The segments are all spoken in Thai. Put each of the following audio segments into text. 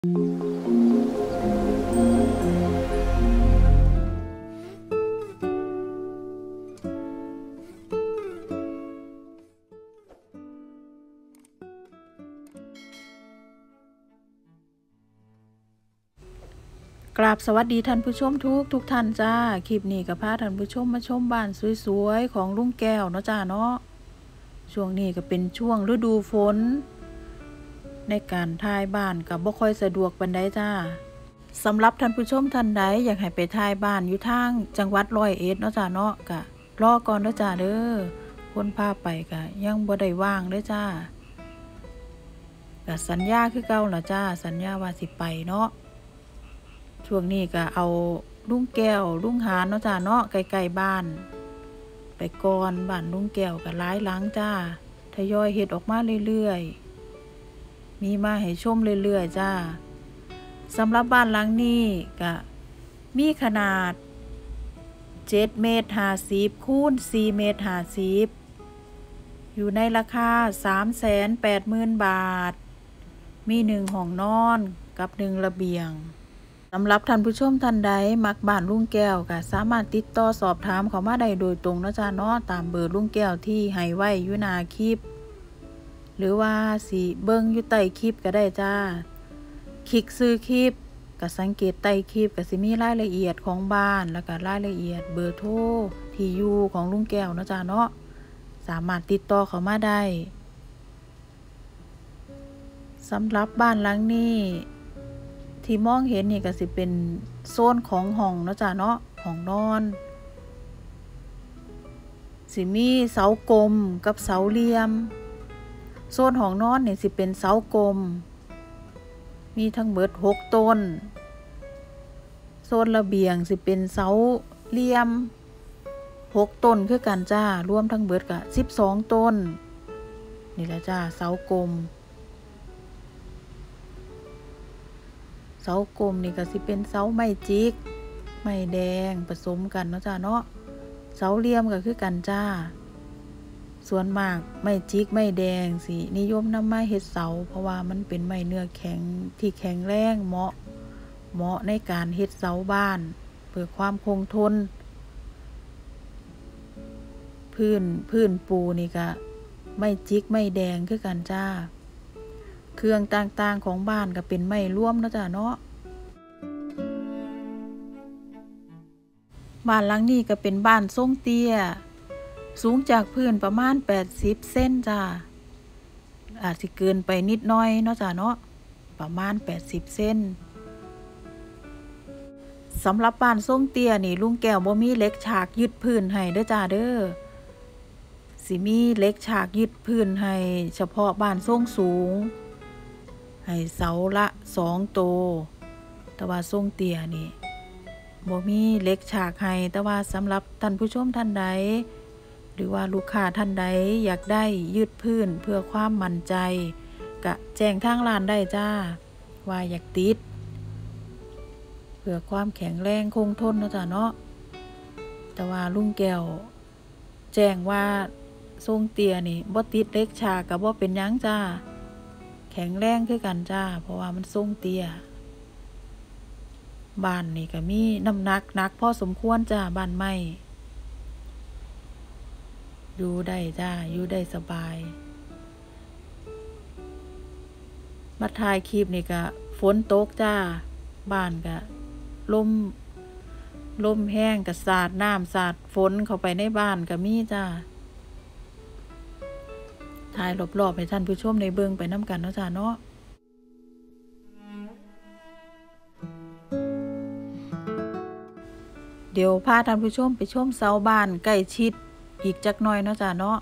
กราบสวัสดีท่านผู้ชมทุกท่านจ้าคลิปนี้ก็พาท่านผู้ชมมาชมบ้านสวยๆของลุงแก้วเนาะจ้าเนาะช่วงนี้ก็เป็นช่วงฤดูฝนในการถ่ายบ้านก็บ่ค่อยสะดวกปานใดจ้าสำหรับท่านผู้ชมท่านใดอยากให้ไปถ่ายบ้านอยู่ทางจังหวัด101เนาะจ้าเนาะก็รอก่อนเด้อจ้าเด้อคนพาไปก็ยังบ่ได้ว่างเด้อจ้าก็สัญญาคือเก่าล่ะจ้าสัญญาว่าสิไปเนาะช่วงนี้ก็เอาลุงแก้วลุงหานเนาะจ้าเนาะใกล้ๆบ้านไปก่อนบ้านลุงแก้วก็หลายหลังจ้าทยอยเฮ็ดออกมาเรื่อยๆมีมาให้ชมเรื่อยๆจ้าสำหรับบ้านหลังนี้ก็มีขนาด7 เมตร 50 คูณ 4 เมตร 50อยู่ในราคา 380,000 บาทมี1ห้องนอนกับ1ระเบียงสำหรับท่านผู้ชมท่านใดมักบ้านลุงแก้วก็สามารถติดต่อสอบถามเข้ามาได้โดยตรงนะจ้าเนาะตามเบอร์ลุงแก้วที่ให้ไว้อยู่หน้าคลิปหรือว่าสิเบิ่งอยู่ใต้คลิปก็ได้จ้าคลิกซื้อคลิปก็สังเกตใต้คลิปก็สิมีรายละเอียดของบ้านแล้วก็รายละเอียดเบอร์โทรที่อยู่ของลุงแก้วนะจ้าเนาะสามารถติดต่อเข้ามาได้สำหรับบ้านหลังนี้ที่มองเห็นนี่ก็สิเป็นโซนของห้องเนาะจ้าเนาะห้องนอนสิมีเสากลมกับเสาเหลี่ยมโซนห้องนอนนี่สิเป็นเสากลมมีทั้งเบิด6 ต้นโซนระเบียงสิเป็นเสาเหลี่ยม6 ต้นคือกันจ้ารวมทั้งเบิดก็12 ต้นนี่แหละจ้าเสากลมเสากลมนี่ก็สิเป็นเสาไม้จิกไม้แดงผสมกันเนาะจ้าเนาะเสาเหลี่ยมก็คือกันจ้าส่วนมากไม้จิกไม้แดงสินิยมนำมาเฮ็ดเสาเพราะว่ามันเป็นไม้เนื้อแข็งที่แข็งแรงเหมาะในการเฮ็ดเสาบ้านเพื่อความคงทนพื้นปูนี่ก็ไม้จิกไม้แดงคือกันจ้าเครื่องต่างๆของบ้านก็เป็นไม้ร่วมเนาะจ้าเนาะบ้านหลังนี้ก็เป็นบ้านทรงเตี้ยสูงจากพื้นประมาณ80 เซนจ้าอาจสิเกินไปนิดหน่อยเนาะจ้าเนาะประมาณ80 เซนสำหรับบ้านทรงเตี้ยนี่ลุงแก้วบ่มีเหล็กฉากยึดพื้นให้เด้อจ้าเด้อสิมีเหล็กฉากยึดพื้นให้เฉพาะบ้านทรงสูงให้เสาละ2 ตัวแต่ว่าทรงเตี้ยนี่บ่มีเหล็กฉากให้แต่ว่าสำหรับท่านผู้ชมท่านใดหรือว่าลูกค้าท่านใดอยากได้ยืดพื้นเพื่อความมั่นใจก็แจ้งทางร้านได้จ้าว่าอยากติดเพื่อความแข็งแรงคงทนเนาะจ้าเนาะแต่ว่าลุงแก้วแจ้งว่าทรงเตี้ยนี่บ่ติดเหล็กฉากก็บ่เป็นหยังจ้าแข็งแรงคือกันจ้าเพราะว่ามันทรงเตี้ยบ้านนี่ก็มีน้ำหนักพอสมควรจ้าบ้านไม้อยู่ได้จ้าอยู่ได้สบายมาถ่ายคลิปนี่ก็ฝนตกจ้าบ้านก็ลมแห้งก็สาดน้ำสาดฝนเข้าไปในบ้านก็มีจ้าถ่ายรอบๆให้ท่านผู้ชมในเบิ่งไปนำกันเนาะจ้าเนาะเดี๋ยวพาท่านผู้ชมไปชมเสาบ้านใกล้ชิดอีกจักหน่อยเนาะจ้าเนาะ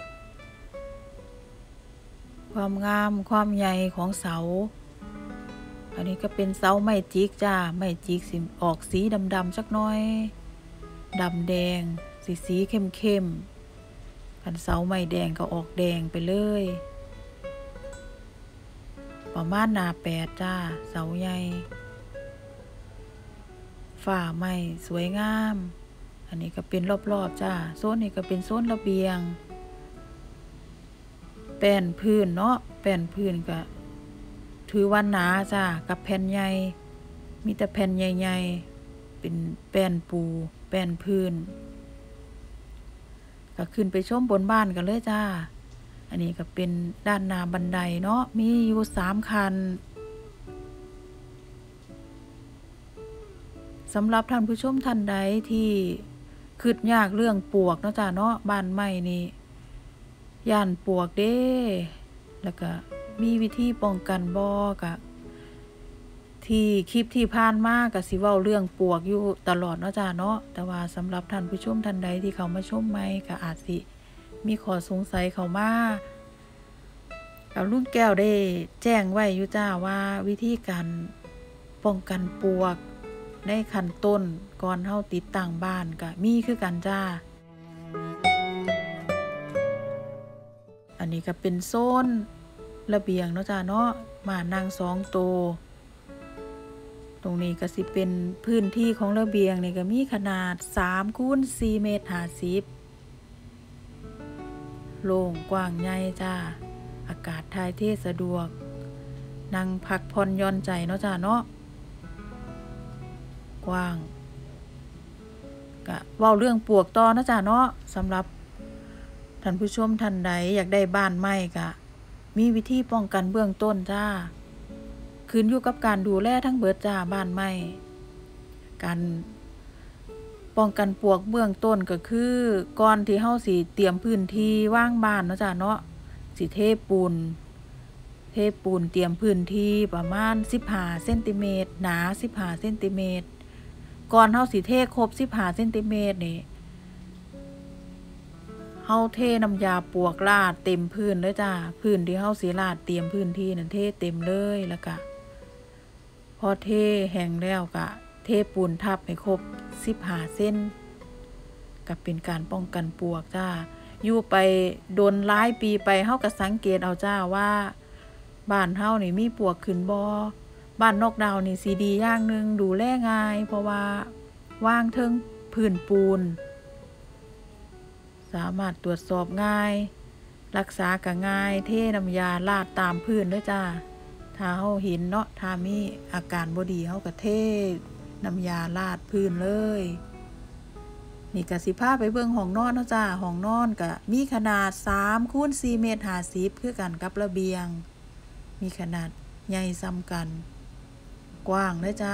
ความงามความใหญ่ของเสาอันนี้ก็เป็นเสาไม้จิกจ้าไม้จิกสิออกสีดำๆสักหน่อยดำแดงสีเข้มกันเสาไม้แดงก็ออกแดงไปเลยประมาณหน้า8จ้าเสาใหญ่ฝ้าไม้สวยงามอันนี้ก็เป็นรอบๆจ้าโซนนี้ก็เป็นโซนระเบียงแป้นพื้นเนาะแป้นพื้นก็ถือว่าหนาจ้ากับแผ่นใหญ่มีแต่แผ่นใหญ่ๆเป็นแป้นปูแป้นพื้นก็ขึ้นไปชมบนบ้านกันเลยจ้าอันนี้ก็เป็นด้านหน้าบันไดเนาะมีอยู่3 คันสำหรับท่านผู้ชมท่านใดที่คิดยากเรื่องปลวกเนาะจ้าเนาะบ้านใหม่นี่ย่านปลวกเด้แล้วก็มีวิธีป้องกันบ่กะที่คลิปที่ผ่านมาก็สิเว้าเรื่องปลวกอยู่ตลอดเนาะจ้าเนาะแต่ว่าสำหรับท่านผู้ชมท่านใดที่เขามาชมใหม่ก็อาจสิมีข้อสงสัยเข้ามาลุงแก้วได้แจ้งไว้อยู่จ้าว่าวิธีการป้องกันปลวกในขั้นต้นก่อนเฮาติดตั้งบ้านก็มีคือกันจ้าอันนี้ก็เป็นโซนระเบียงเนาะจ้าเนาะมานั่ง2 ตัวตรงนี้ก็สิเป็นพื้นที่ของระเบียงนี่ก็มีขนาด3 คูณ 4 เมตร 50โล่งกว้างใหญ่จ้าอากาศถ่ายเทสะดวกนั่งพักผ่อนหย่อนใจเนาะจ้าเนาะกว้างก็เว้าเรื่องปลวกต่อนะจ้าเนาะสำหรับท่านผู้ชมท่านใดอยากได้บ้านใหม่ก็มีวิธีป้องกันเบื้องต้นจ้าขึ้นอยู่กับการดูแลทั้งเบิดจ้าบ้านใหม่การป้องกันปลวกเบื้องต้นก็คือก่อนที่เฮาสิเตรียมพื้นที่ว่างบ้านเนาะจ้าเนาะสิเทปูนเตรียมพื้นที่ประมาณ15 เซนติเมตรหนา15 เซนติเมตรก่อนเฮาสิเทครบ15 เซนติเมตรนี่เฮาเทน้ำยาปลวกราดเต็มพื้นเลยจ้าพื้นที่เฮาสิราดเตรียมพื้นที่นั่นเทเต็มเลยแล้วก็พอเทแห้งแล้วก็เทปูนทับให้ครบ15 เซนก็เป็นการป้องกันปลวกจ้าอยู่ไปโดนหลายปีไปเฮาก็สังเกตเอาจ้าว่าบ้านเฮานี่มีปลวกขึ้นบ่บ้านนอกดาวนี่สิดีอย่างนึงดูแลง่ายเพราะว่าวางเทิงพื้นปูนสามารถตรวจสอบง่ายรักษาก็ง่ายเทน้ำยาราดตามพื้นด้วยจ้าถ้าเฮาเห็นเนาะถ้ามีอาการบ่ดีเฮาก็เทน้ำยาราดพื้นเลยนี่ก็สิพาไปเบิ่งห้องนอนเนาะจ้าห้องนอนก็มีขนาด3 คูณ 4 เมตร 50คือกันกับระเบียงมีขนาดใหญ่ซ้ำกันกว้างเลยจ้า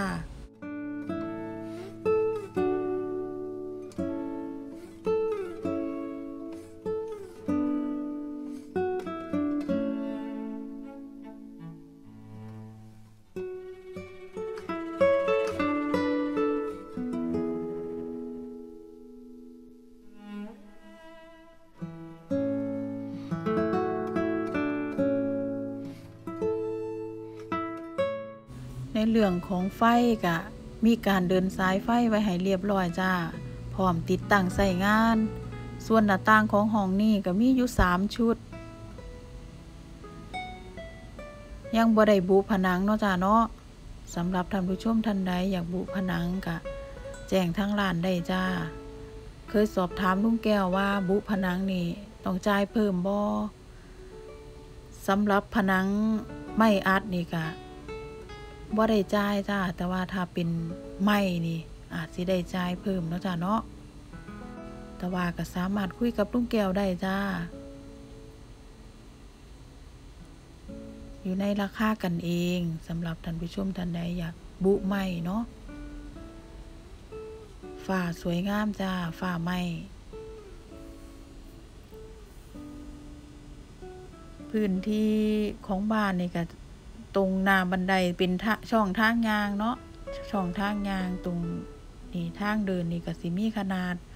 ในเรื่องของไฟก็มีการเดินสายไฟไว้ให้เรียบร้อยจ้าพร้อมติดตั้งใช้งานส่วนหน้าต่างของห้องนี้ก็มีอยู่3 ชุดยังบ่ได้บุผนังเนาะจ้าเนาะสำหรับท่านผู้ชมท่านใดอยากบุผนังก็แจ้งทางร้านได้จ้าเคยสอบถามลุงแก้วว่าบุผนังนี่ต้องจ่ายเพิ่มบ่สำหรับผนังไม้อัดนี่ก็บ่ได้จ่ายจ้าแต่ว่าถ้าเป็นไม้นี่อาจสิได้จ่ายเพิ่มเนาะจ้าเนาะแต่ว่าก็สามารถคุยกับลุงแก้วได้จ้าอยู่ในราคากันเองสำหรับท่านผู้ชมท่านใดอยากบุไม้เนาะฝ้าสวยงามจ้าฝ้าไม้พื้นที่ของบ้านนี่ก็ตรงหน้าบันไดเป็นช่องทางยางเนาะช่องทางยางตรงนี่ทางเดินนี่ก็สิมีขนาด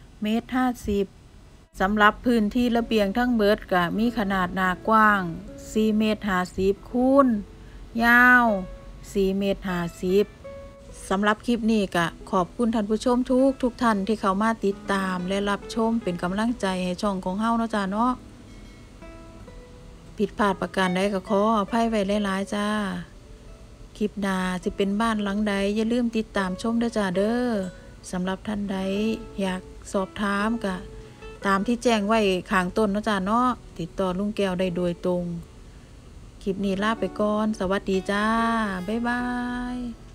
1.50 สำหรับพื้นที่ระเบียงทั้งเบิดก็มีขนาดหน้ากว้าง4.50 คูณยาว4.50 สำหรับคลิปนี้ก็ขอบคุณท่านผู้ชมทุกท่านที่เข้ามาติดตามและรับชมเป็นกำลังใจให้ช่องของเฮาเนาะจ้าเนาะผิดพลาดประการใดก็ขออภัยไว้หลายๆจ้าคลิปหน้าสิเป็นบ้านหลังใดอย่าลืมติดตามชมด้วยจ้าเด้อสำหรับท่านใดอยากสอบถามก็ตามที่แจ้งไว้ข้างต้นเนาะจ้าเนาะติดต่อลุงแก้วได้โดยตรงคลิปนี้ลาไปก่อน สวัสดีจ้า บ๊ายบาย